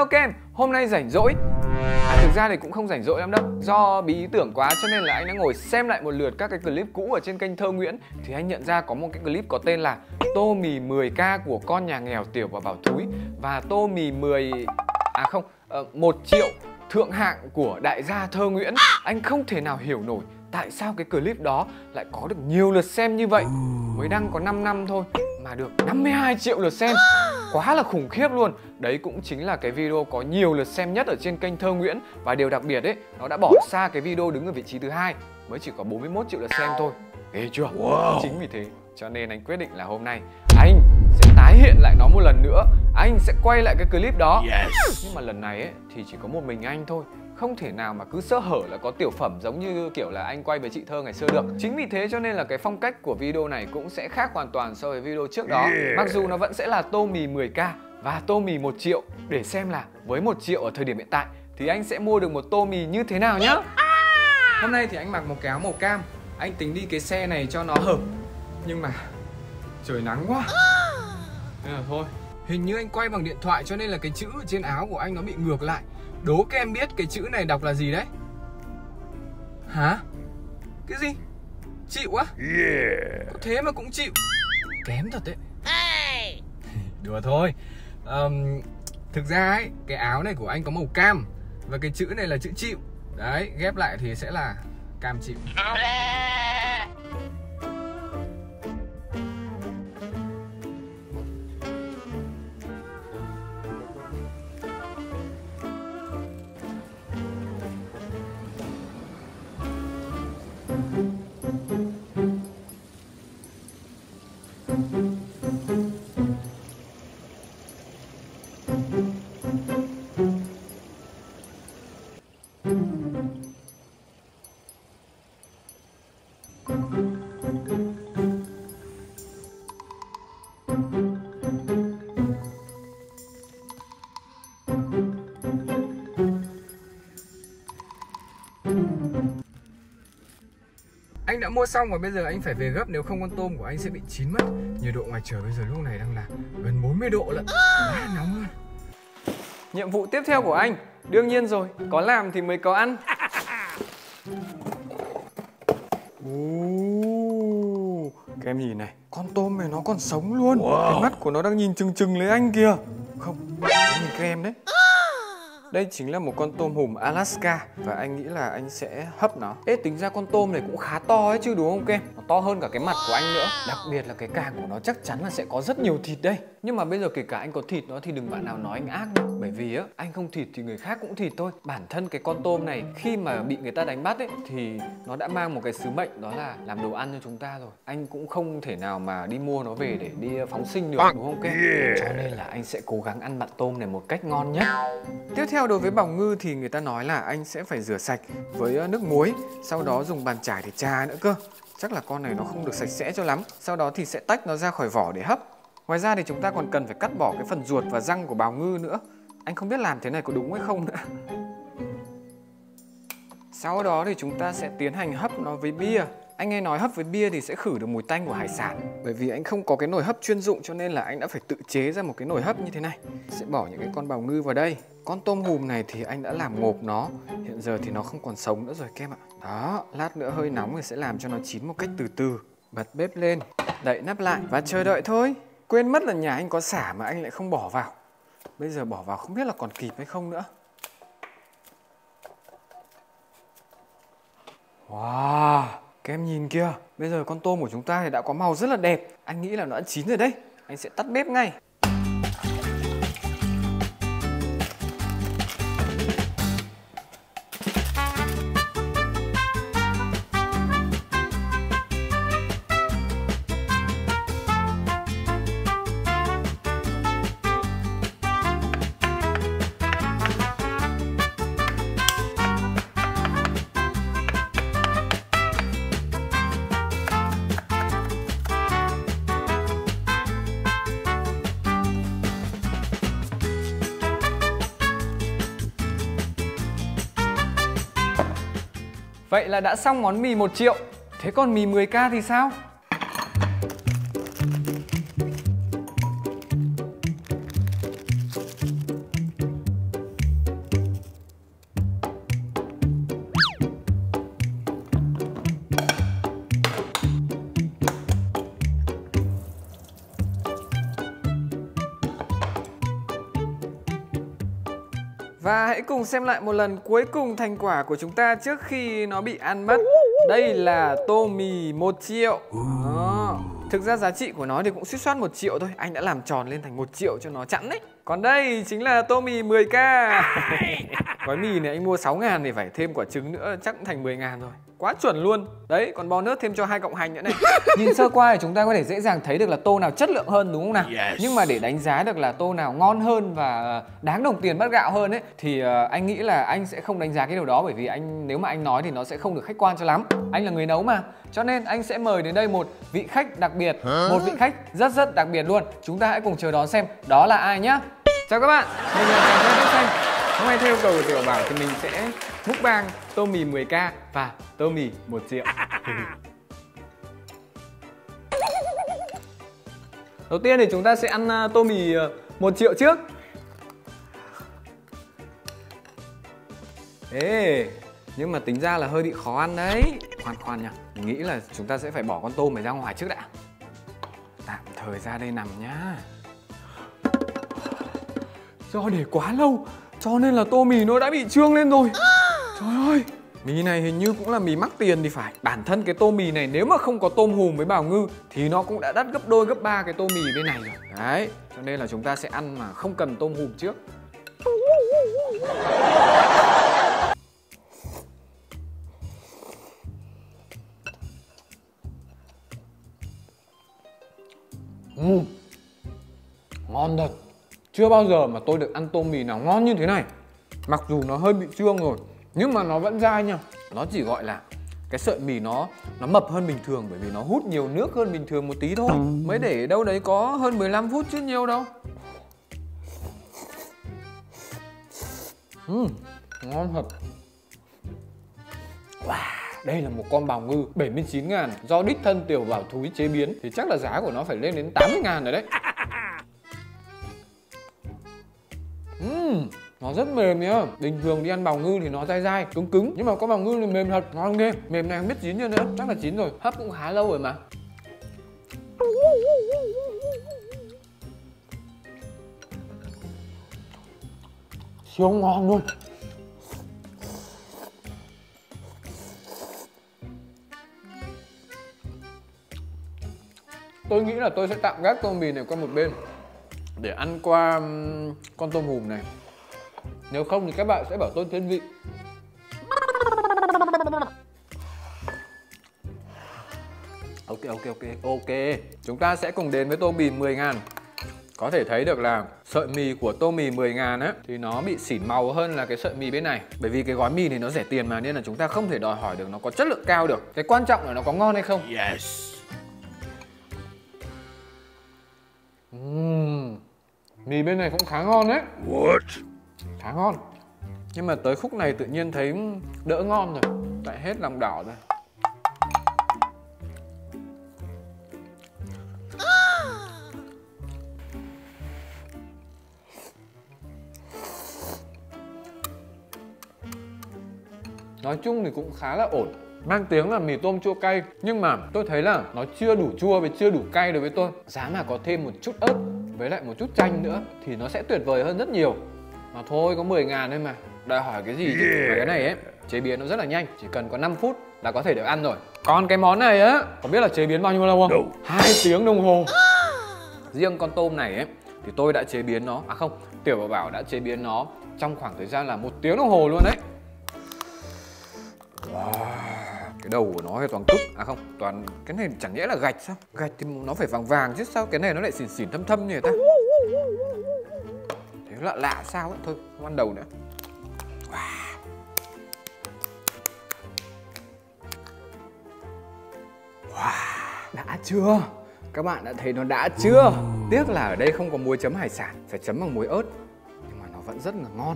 Hello Kem, hôm nay rảnh rỗi. Thực ra thì cũng không rảnh rỗi lắm đâu. Do bí ý tưởng quá cho nên là anh đã ngồi xem lại một lượt các cái clip cũ ở trên kênh Thơ Nguyễn. Thì anh nhận ra có một cái clip có tên là tô mì 10k của con nhà nghèo Tiểu và Bảo Thúi, và tô mì 1 triệu thượng hạng của đại gia Thơ Nguyễn. Anh không thể nào hiểu nổi tại sao cái clip đó lại có được nhiều lượt xem như vậy. Mới đăng có 5 năm thôi mà được 52 triệu lượt xem. Quá là khủng khiếp luôn. Đấy cũng chính là cái video có nhiều lượt xem nhất ở trên kênh Thơ Nguyễn. Và điều đặc biệt ấy, nó đã bỏ xa cái video đứng ở vị trí thứ hai, mới chỉ có 41 triệu lượt xem thôi. Ghê chưa? Wow. Chính vì thế cho nên anh quyết định là hôm nay anh sẽ tái hiện lại nó một lần nữa. Anh sẽ quay lại cái clip đó. Nhưng mà lần này ấy, thì chỉ có một mình anh thôi. Không thể nào mà cứ sơ hở là có tiểu phẩm giống như kiểu là anh quay với chị Thơ ngày xưa được. Chính vì thế cho nên là cái phong cách của video này cũng sẽ khác hoàn toàn so với video trước đó. Mặc dù nó vẫn sẽ là tô mì 10k và tô mì 1 triệu. Để xem là với 1 triệu ở thời điểm hiện tại thì anh sẽ mua được một tô mì như thế nào nhá. Hôm nay thì anh mặc một cái áo màu cam. Anh tính đi cái xe này cho nó hợp. Nhưng mà trời nắng quá nên là thôi. Hình như anh quay bằng điện thoại cho nên là cái chữ ở trên áo của anh nó bị ngược lại. Đố các em biết cái chữ này đọc là gì đấy? Hả? Cái gì? Chịu á? Có thế mà cũng chịu. Kém thật đấy. Đùa thôi. Thực ra ấy, cái áo này của anh có màu cam và cái chữ này là chữ chịu. Đấy, ghép lại thì sẽ là cam chịu. Anh đã mua xong và bây giờ anh phải về gấp, nếu không con tôm của anh sẽ bị chín mất. Nhiệt độ ngoài trời bây giờ lúc này đang là gần 40 độ lận. Quá là nóng luôn. Nhiệm vụ tiếp theo của anh, đương nhiên rồi, có làm thì mới có ăn. Các em nhìn này, con tôm này nó còn sống luôn. Cái mắt của nó đang nhìn chừng chừng lấy anh kìa. Không, nhìn các em đấy. Đây chính là một con tôm hùm Alaska và anh nghĩ là anh sẽ hấp nó. Ê, tính ra con tôm này cũng khá to ấy chứ đúng không các em? Nó to hơn cả cái mặt của anh nữa. Đặc biệt là cái càng của nó chắc chắn là sẽ có rất nhiều thịt đây. Nhưng mà bây giờ kể cả anh có thịt nó thì đừng bạn nào nói anh ác nhá. Bởi vì á, anh không thịt thì người khác cũng thịt thôi. Bản thân cái con tôm này khi mà bị người ta đánh bắt ấy thì nó đã mang một cái sứ mệnh, đó là làm đồ ăn cho chúng ta rồi. Anh cũng không thể nào mà đi mua nó về để đi phóng sinh được, đúng không các em? Cho nên là anh sẽ cố gắng ăn bạn tôm này một cách ngon nhất. Tiếp theo, đối với bào ngư thì người ta nói là anh sẽ phải rửa sạch với nước muối, sau đó dùng bàn chải để chà nữa cơ. Chắc là con này nó không được sạch sẽ cho lắm. Sau đó thì sẽ tách nó ra khỏi vỏ để hấp. Ngoài ra thì chúng ta còn cần phải cắt bỏ cái phần ruột và răng của bào ngư nữa. Anh không biết làm thế này có đúng hay không nữa. Sau đó thì chúng ta sẽ tiến hành hấp nó với bia. Anh nghe nói hấp với bia thì sẽ khử được mùi tanh của hải sản. Bởi vì anh không có cái nồi hấp chuyên dụng cho nên là anh đã phải tự chế ra một cái nồi hấp như thế này. Sẽ bỏ những cái con bào ngư vào đây. Con tôm hùm này thì anh đã làm ngộp nó. Hiện giờ thì nó không còn sống nữa rồi các em ạ. Đó, lát nữa hơi nóng thì sẽ làm cho nó chín một cách từ từ. Bật bếp lên, đậy nắp lại và chờ đợi thôi. Quên mất là nhà anh có sả mà anh lại không bỏ vào. Bây giờ bỏ vào không biết là còn kịp hay không nữa. Wow, các em nhìn kìa. Bây giờ con tôm của chúng ta thì đã có màu rất là đẹp. Anh nghĩ là nó đã chín rồi đấy. Anh sẽ tắt bếp ngay. Vậy là đã xong món mì 1 triệu. Thế còn mì 10k thì sao? Và hãy cùng xem lại một lần cuối cùng thành quả của chúng ta trước khi nó bị ăn mất. Đây là tô mì 1 triệu. Đó. Thực ra giá trị của nó thì cũng suýt soát 1 triệu thôi. Anh đã làm tròn lên thành 1 triệu cho nó chẵn đấy. Còn đây chính là tô mì 10k. Gói mì này anh mua 6.000 thì phải thêm quả trứng nữa, chắc cũng thành 10.000 rồi. Quá chuẩn luôn. Đấy, còn bonus thêm cho 2 cọng hành nữa này. Nhìn sơ qua thì chúng ta có thể dễ dàng thấy được là tô nào chất lượng hơn, đúng không nào? Nhưng mà để đánh giá được là tô nào ngon hơn và đáng đồng tiền bát gạo hơn ấy thì anh nghĩ là anh sẽ không đánh giá cái điều đó, bởi vì nếu mà anh nói thì nó sẽ không được khách quan cho lắm. Anh là người nấu mà. Cho nên anh sẽ mời đến đây một vị khách đặc biệt, một vị khách rất đặc biệt luôn. Chúng ta hãy cùng chờ đón xem đó là ai nhá. Chào các bạn, mình là Chàng Trai Tóc Xanh. Hôm nay theo yêu cầu của Tiểu Bảo thì mình sẽ mukbang tô mì 10k và tô mì 1 triệu. Đầu tiên thì chúng ta sẽ ăn tô mì 1 triệu trước. Ê, nhưng mà tính ra là hơi bị khó ăn đấy. Khoan nha, mình nghĩ là chúng ta sẽ phải bỏ con tôm này ra ngoài trước đã. Tạm thời ra đây nằm nhá. Do để quá lâu cho nên là tô mì nó đã bị trương lên rồi. Trời ơi, mì này hình như cũng là mì mắc tiền thì phải. Bản thân cái tô mì này nếu mà không có tôm hùm với bào ngư thì nó cũng đã đắt gấp đôi gấp ba cái tô mì bên này rồi. Đấy, cho nên là chúng ta sẽ ăn mà không cần tôm hùm trước. Ngon thật. Chưa bao giờ mà tôi được ăn tôm mì nào ngon như thế này. Mặc dù nó hơi bị trương rồi nhưng mà nó vẫn dai nha. Nó chỉ gọi là cái sợi mì nó mập hơn bình thường bởi vì nó hút nhiều nước hơn bình thường một tí thôi. Mới để đâu đấy có hơn 15 phút chứ nhiều đâu. Ngon thật. Wow, đây là một con bào ngư 79.000. Do đích thân Tiểu Bảo Thúi chế biến thì chắc là giá của nó phải lên đến 80.000 rồi đấy. Nó rất mềm nhá. Bình thường đi ăn bào ngư thì nó dai dai, cứng cứng. Nhưng mà con bào ngư thì mềm thật, ngon ghê. Mềm này không biết chín chưa nữa, chắc là chín rồi. Hấp cũng khá lâu rồi mà. Siêu ngon luôn. Tôi nghĩ là tôi sẽ tạm gác tô mì này qua một bên để ăn qua con tôm hùm này. Nếu không thì các bạn sẽ bảo tôi thiên vị. Ok. Chúng ta sẽ cùng đến với tô mì 10.000. Có thể thấy được là sợi mì của tô mì 10.000 á thì nó bị xỉn màu hơn là cái sợi mì bên này. Bởi vì cái gói mì này nó rẻ tiền mà, nên là chúng ta không thể đòi hỏi được nó có chất lượng cao được. Cái quan trọng là nó có ngon hay không. Yes. Mì bên này cũng khá ngon đấy. What? Khá ngon. Nhưng mà tới khúc này tự nhiên thấy đỡ ngon rồi. Lại hết lòng đỏ rồi. Nói chung thì cũng khá là ổn. Mang tiếng là mì tôm chua cay, nhưng mà tôi thấy là nó chưa đủ chua với chưa đủ cay đối với tôi. Giá mà có thêm một chút ớt với lại một chút chanh nữa thì nó sẽ tuyệt vời hơn rất nhiều. Mà thôi, có 10.000 thôi mà, đòi hỏi cái gì chứ. Và cái này ấy, chế biến nó rất là nhanh, chỉ cần có 5 phút là có thể được ăn rồi. Còn cái món này á, có biết là chế biến bao nhiêu lâu không? 2 tiếng đồng hồ. Riêng con tôm này ấy thì tôi đã chế biến nó, à không, Tiểu Bảo đã chế biến nó trong khoảng thời gian là 1 tiếng đồng hồ luôn đấy. Wow. Cái đầu của nó thì toàn cức, à không, toàn cái này chẳng nhẽ là gạch sao? Gạch thì nó phải vàng vàng chứ sao cái này nó lại xỉn xỉn thâm thâm như vậy ta? Thế lạ lạ sao ấy, thôi không ăn đầu nữa. Wow. Wow, đã chưa? Các bạn đã thấy nó đã chưa? Tiếc là ở đây không có muối chấm hải sản, phải chấm bằng muối ớt. Nhưng mà nó vẫn rất là ngon.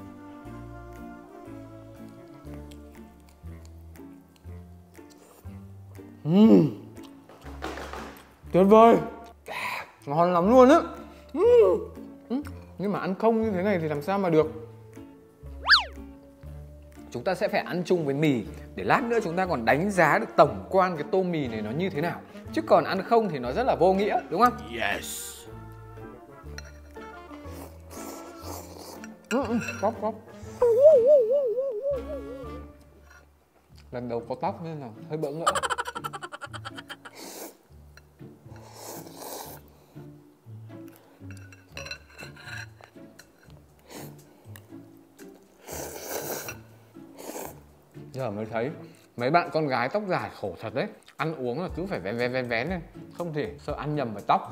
Tuyệt vời. Ngon lắm luôn á. Nhưng mà ăn không như thế này thì làm sao mà được. Chúng ta sẽ phải ăn chung với mì để lát nữa chúng ta còn đánh giá được tổng quan cái tô mì này nó như thế nào. Chứ còn ăn không thì nó rất là vô nghĩa, đúng không? Yes. Tóc tóc. Lần đầu có tóc nên là hơi bỡ ngỡ. Giờ mới thấy mấy bạn con gái tóc dài khổ thật đấy. Ăn uống là cứ phải vén lên, không thể sợ ăn nhầm vào tóc.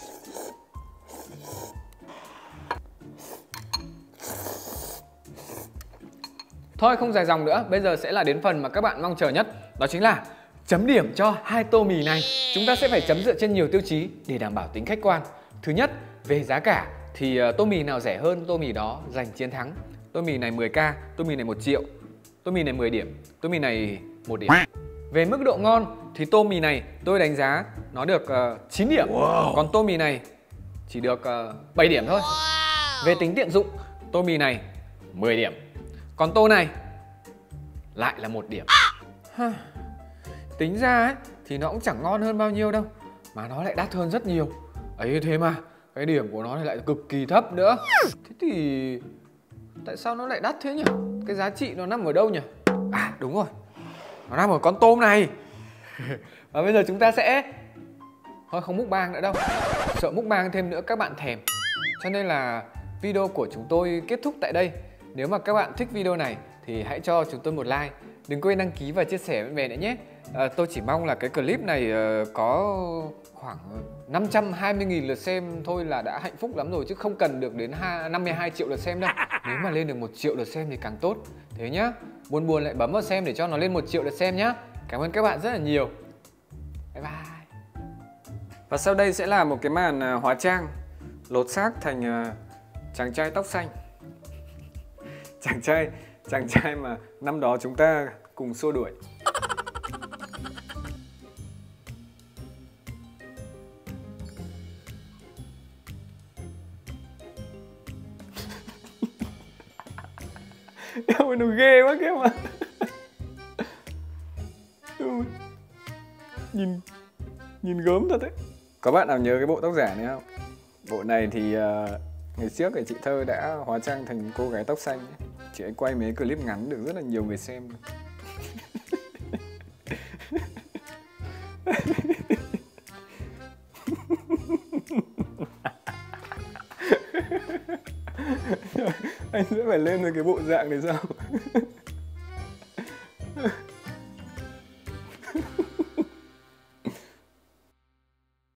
Thôi không dài dòng nữa, bây giờ sẽ là đến phần mà các bạn mong chờ nhất. Đó chính là chấm điểm cho hai tô mì này. Chúng ta sẽ phải chấm dựa trên nhiều tiêu chí để đảm bảo tính khách quan. Thứ nhất, về giá cả thì tô mì nào rẻ hơn tô mì đó giành chiến thắng. Tô mì này 10k, tô mì này 1 triệu. Tô mì này 10 điểm, tô mì này 1 điểm. Về mức độ ngon thì tô mì này tôi đánh giá nó được 9 điểm. Còn tô mì này chỉ được 7 điểm thôi. Về tính tiện dụng, tô mì này 10 điểm. Còn tô này lại là 1 điểm. Tính ra ấy, thì nó cũng chẳng ngon hơn bao nhiêu đâu, mà nó lại đắt hơn rất nhiều. Ấy thế mà cái điểm của nó lại cực kỳ thấp nữa. Thế thì tại sao nó lại đắt thế nhỉ? Cái giá trị nó nằm ở đâu nhỉ? À đúng rồi, nó nằm ở con tôm này. Và bây giờ chúng ta sẽ thôi không mukbang nữa đâu, sợ mukbang thêm nữa các bạn thèm. Cho nên là video của chúng tôi kết thúc tại đây. Nếu mà các bạn thích video này thì hãy cho chúng tôi một like. Đừng quên đăng ký và chia sẻ với bạn bè nữa nhé. Tôi chỉ mong là cái clip này có khoảng 520.000 lượt xem thôi là đã hạnh phúc lắm rồi, chứ không cần được đến 52 triệu lượt xem đâu. Nếu mà lên được 1 triệu lượt xem thì càng tốt. Thế nhá, buồn lại bấm vào xem để cho nó lên 1 triệu lượt xem nhá. Cảm ơn các bạn rất là nhiều. Bye bye. Và sau đây sẽ là một cái màn hóa trang, lột xác thành chàng trai tóc xanh. Chàng trai mà năm đó chúng ta cùng xua đuổi. Eo ơi, nó ghê quá kia mà. Nhìn gớm thật đấy. Có bạn nào nhớ cái bộ tóc giả này không? Bộ này thì ngày trước thì chị Thơ đã hóa trang thành cô gái tóc xanh ấy. Chị ấy quay mấy clip ngắn được rất là nhiều người xem. Anh sẽ phải lên với cái bộ dạng này sao?